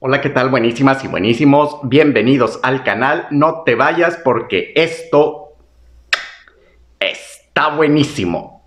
Hola, ¿qué tal? Buenísimas y buenísimos. Bienvenidos al canal. No te vayas porque esto está buenísimo.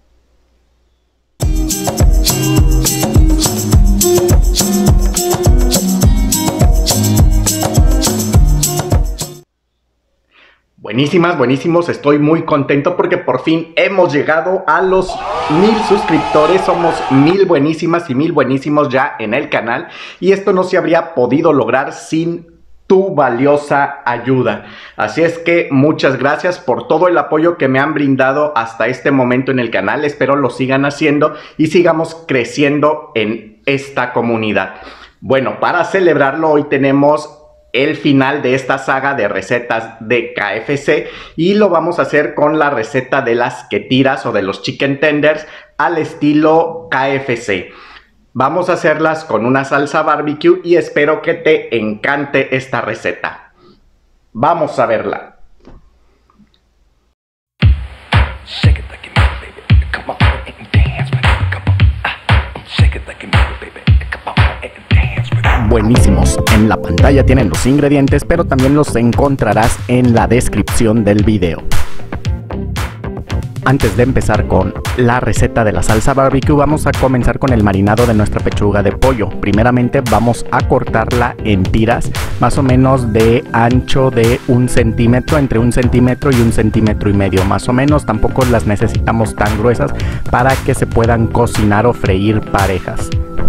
Buenísimas, buenísimos. Estoy muy contento porque por fin hemos llegado a los 1000 suscriptores. Somos 1000 buenísimas y 1000 buenísimos ya en el canal. Y esto no se habría podido lograr sin tu valiosa ayuda. Así es que muchas gracias por todo el apoyo que me han brindado hasta este momento en el canal. Espero lo sigan haciendo y sigamos creciendo en esta comunidad. Bueno, para celebrarlo hoy tenemos el final de esta saga de recetas de KFC y lo vamos a hacer con la receta de las quetiras o de los chicken tenders al estilo KFC. Vamos a hacerlas con una salsa barbecue y espero que te encante esta receta. Vamos a verla. Buenísimos. En la pantalla tienen los ingredientes, pero también los encontrarás en la descripción del video. Antes de empezar con la receta de la salsa barbecue, vamos a comenzar con el marinado de nuestra pechuga de pollo. Primeramente vamos a cortarla en tiras, más o menos de ancho de 1 centímetro, entre 1 centímetro y 1,5 centímetros más o menos. Tampoco las necesitamos tan gruesas para que se puedan cocinar o freír parejas.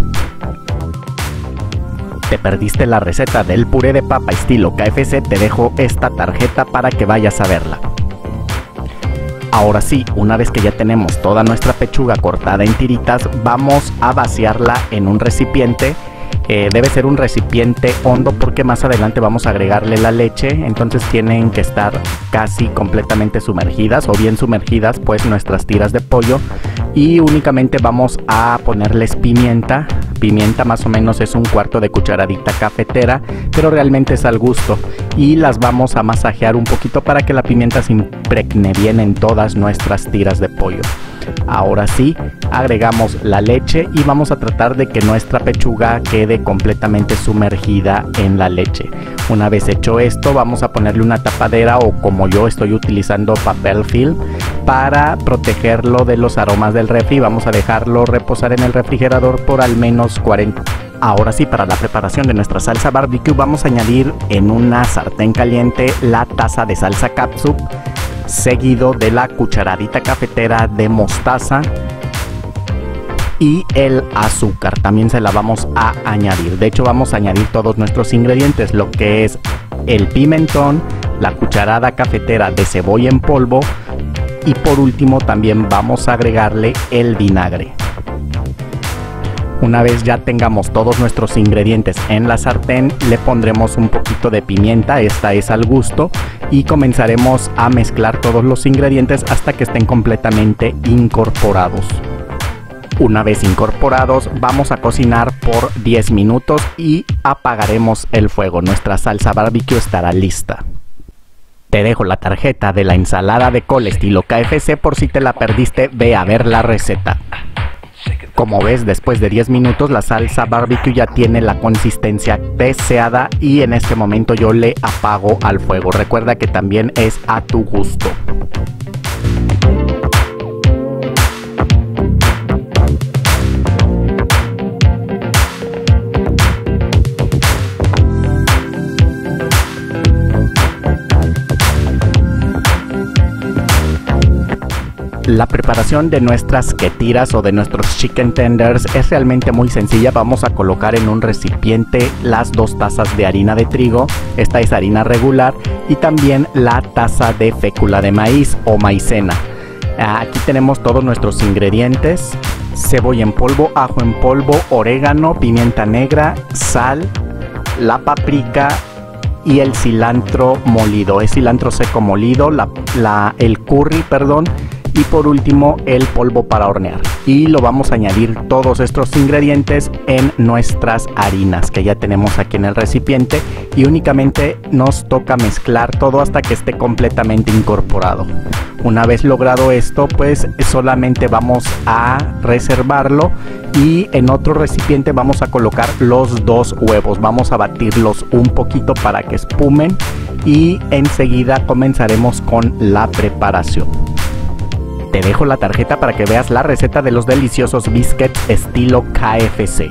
¿Te perdiste la receta del puré de papa estilo KFC? Te dejo esta tarjeta para que vayas a verla. Ahora sí, una vez que ya tenemos toda nuestra pechuga cortada en tiritas, vamos a vaciarla en un recipiente. Debe ser un recipiente hondo porque más adelante vamos a agregarle la leche, entonces tienen que estar casi completamente sumergidas o bien sumergidas pues nuestras tiras de pollo, y únicamente vamos a ponerles pimienta. Pimienta más o menos es 1/4 de cucharadita cafetera, pero realmente es al gusto, y las vamos a masajear un poquito para que la pimienta se impregne bien en todas nuestras tiras de pollo. Ahora sí, agregamos la leche y vamos a tratar de que nuestra pechuga quede completamente sumergida en la leche. Una vez hecho esto, vamos a ponerle una tapadera, o como yo estoy utilizando, papel film para protegerlo de los aromas del refri. Vamos a dejarlo reposar en el refrigerador por al menos 40. Ahora sí, para la preparación de nuestra salsa barbecue vamos a añadir en una sartén caliente la taza de salsa catsup, seguido de la cucharadita cafetera de mostaza y el azúcar. También se la vamos a añadir. De hecho, vamos a añadir todos nuestros ingredientes, lo que es el pimentón, la cucharada cafetera de cebolla en polvo, y por último también vamos a agregarle el vinagre. Una vez ya tengamos todos nuestros ingredientes en la sartén, le pondremos un poquito de pimienta, esta es al gusto, y comenzaremos a mezclar todos los ingredientes hasta que estén completamente incorporados. Una vez incorporados, vamos a cocinar por 10 minutos y apagaremos el fuego. Nuestra salsa barbecue estará lista. Te dejo la tarjeta de la ensalada de col estilo KFC por si te la perdiste, ve a ver la receta. Como ves, después de 10 minutos la salsa barbecue ya tiene la consistencia deseada y en este momento yo le apago al fuego. Recuerda que también es a tu gusto. La preparación de nuestras quetiras o de nuestros chicken tenders es realmente muy sencilla. Vamos a colocar en un recipiente las 2 tazas de harina de trigo, esta es harina regular, y también la taza de fécula de maíz o maicena. Aquí tenemos todos nuestros ingredientes: cebolla en polvo, ajo en polvo, orégano, pimienta negra, sal, la paprika y el cilantro molido. Es cilantro seco molido, el curry, perdón. y por último el polvo para hornear. Y lo vamos a añadir todos estos ingredientes en nuestras harinas que ya tenemos aquí en el recipiente, y únicamente nos toca mezclar todo hasta que esté completamente incorporado. Una vez logrado esto, pues solamente vamos a reservarlo, y en otro recipiente vamos a colocar los 2 huevos. Vamos a batirlos un poquito para que espumen y enseguida comenzaremos con la preparación. Te dejo la tarjeta para que veas la receta de los deliciosos biscuits estilo KFC.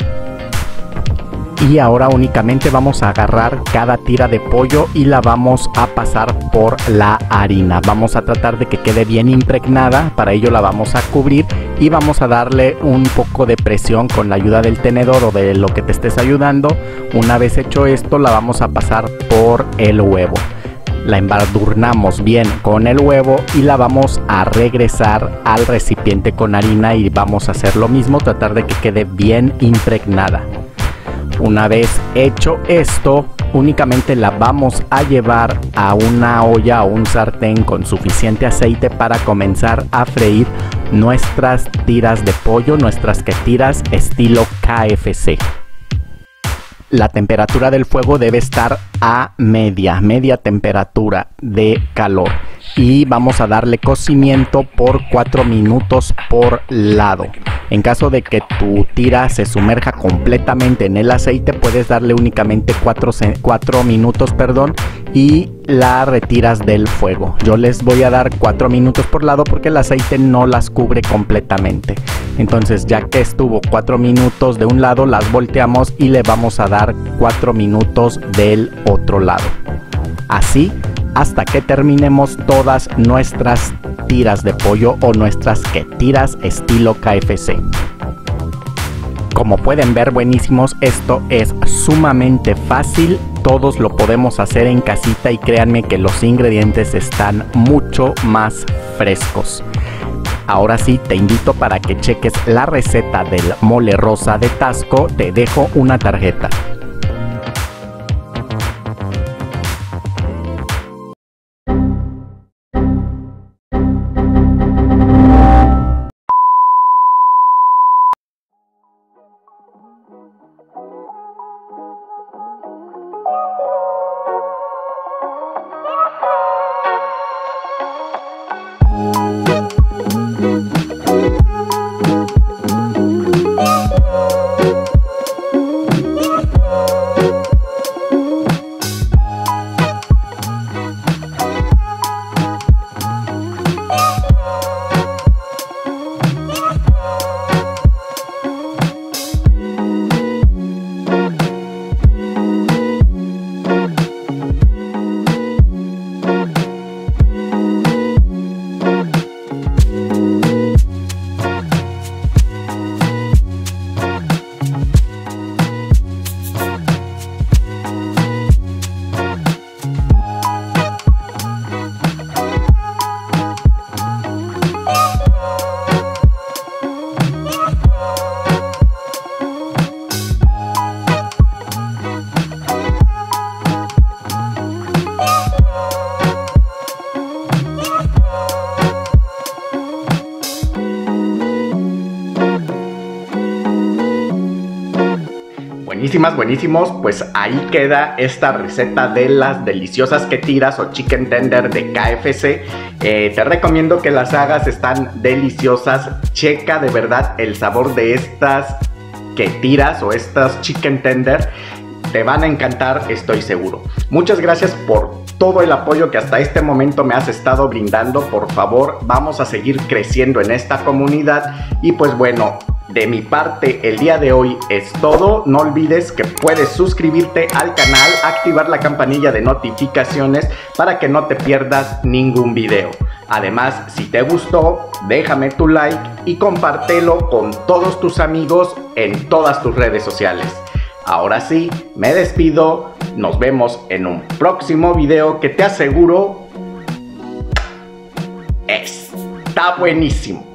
Y ahora únicamente vamos a agarrar cada tira de pollo y la vamos a pasar por la harina. Vamos a tratar de que quede bien impregnada, para ello la vamos a cubrir y vamos a darle un poco de presión con la ayuda del tenedor o de lo que te estés ayudando. Una vez hecho esto, la vamos a pasar por el huevo. La embadurnamos bien con el huevo y la vamos a regresar al recipiente con harina y vamos a hacer lo mismo, tratar de que quede bien impregnada. Una vez hecho esto, únicamente la vamos a llevar a una olla o un sartén con suficiente aceite para comenzar a freír nuestras tiras de pollo, nuestras tiras estilo KFC. La temperatura del fuego debe estar a media temperatura de calor, y vamos a darle cocimiento por 4 minutos por lado. En caso de que tu tira se sumerja completamente en el aceite, puedes darle únicamente 4 minutos, y la retiras del fuego. Yo les voy a dar 4 minutos por lado porque el aceite no las cubre completamente. Entonces, ya que estuvo 4 minutos de un lado, las volteamos y le vamos a dar 4 minutos del otro lado. Así hasta que terminemos todas nuestras tiras de pollo o nuestras tiras estilo KFC. Como pueden ver, buenísimos, esto es sumamente fácil, todos lo podemos hacer en casita y créanme que los ingredientes están mucho más frescos. Ahora sí, te invito para que cheques la receta del mole rosa de Tasco. Te dejo una tarjeta. Buenísimos, pues ahí queda esta receta de las deliciosas tiras o chicken tender de KFC. Te recomiendo que las hagas, están deliciosas. Checa de verdad el sabor de estas tiras o estas chicken tender, te van a encantar, estoy seguro. Muchas gracias por todo el apoyo que hasta este momento me has estado brindando. Por favor, vamos a seguir creciendo en esta comunidad. Y pues bueno, de mi parte el día de hoy es todo. No olvides que puedes suscribirte al canal, activar la campanilla de notificaciones para que no te pierdas ningún video. Además, si te gustó, déjame tu like y compártelo con todos tus amigos en todas tus redes sociales. Ahora sí, me despido. Nos vemos en un próximo video que te aseguro está buenísimo.